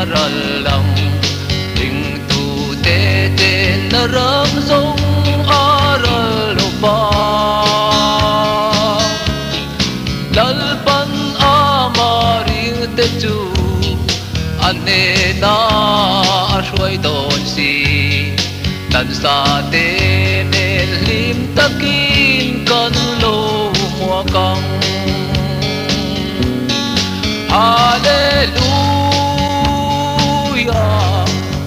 aralam ting tu te te na ram song aral pa lalpan amaring te chu ane na ashwai don si tan sa te ne lim takin kan lo mua kang Hallelujah,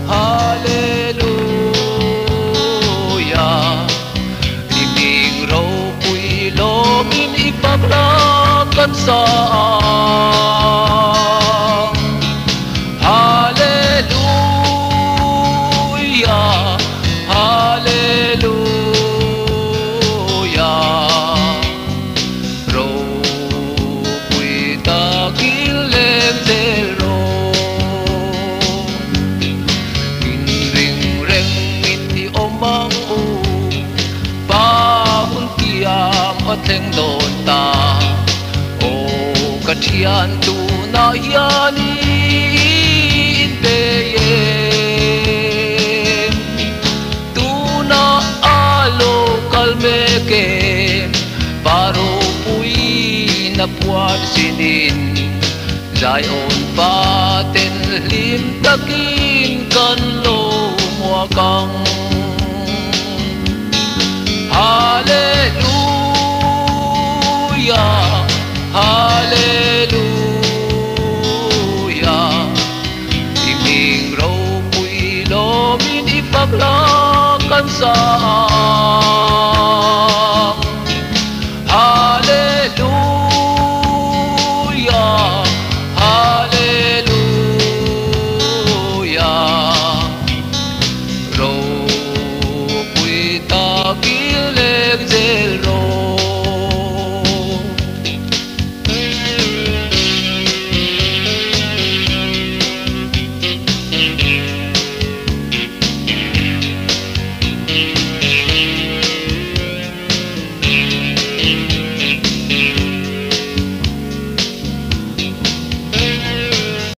Hallelujah. Himing raw pu'y longin ipaglakan sa Hallelujah, Hallelujah. Raw pu'y takilem zero Kinring reng miti omang u Bahun tiam ateng dota O katian tu na yani inteyem Tu na alo kalmeke Paro pu'y napuat sinin Zion paten lim takin kan lo mua kang Hallelujah, Hallelujah. Himing raw pu'y longin ipaglakan sa